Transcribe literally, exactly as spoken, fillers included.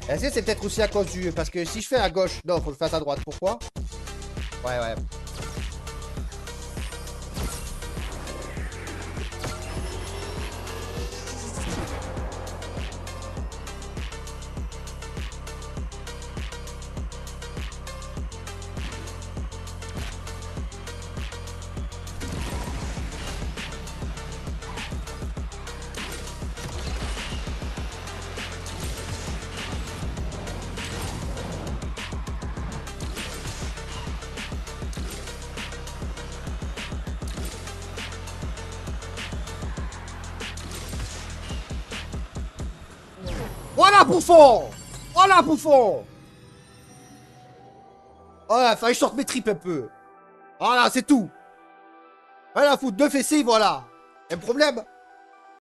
Est-ce que c'est peut-être aussi à cause du... Parce que si je fais à gauche... Non, faut le faire à droite. Pourquoi? Ouais, ouais. Voilà, bouffon! Voilà, bouffon! Voilà, fallait que je sorte mes tripes un peu. Voilà, c'est tout. Voilà, foutre deux fessiers, voilà. Un problème?